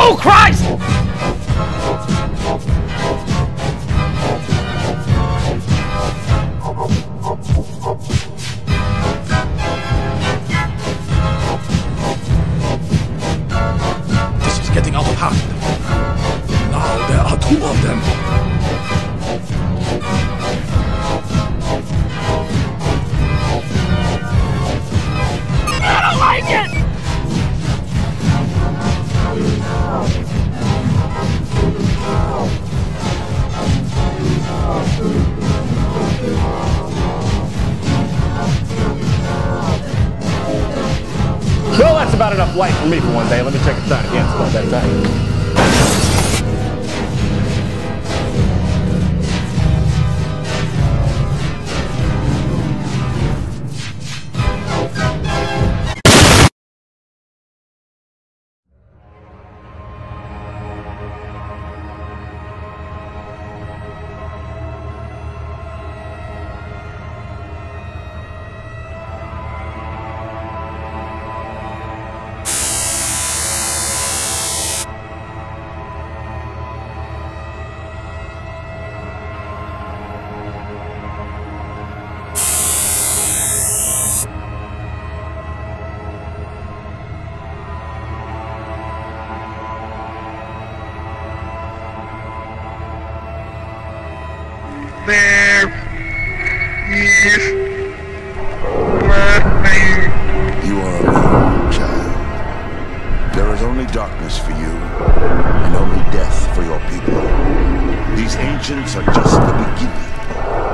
Oh, Christ! This is getting out of hand. Now there are two of them. I don't like it! Well, that's about enough light for me for one day. Let me check it out again. It's about that time. There is nothing. You are alone, child. There is only darkness for you, and only death for your people. These ancients are just the beginning.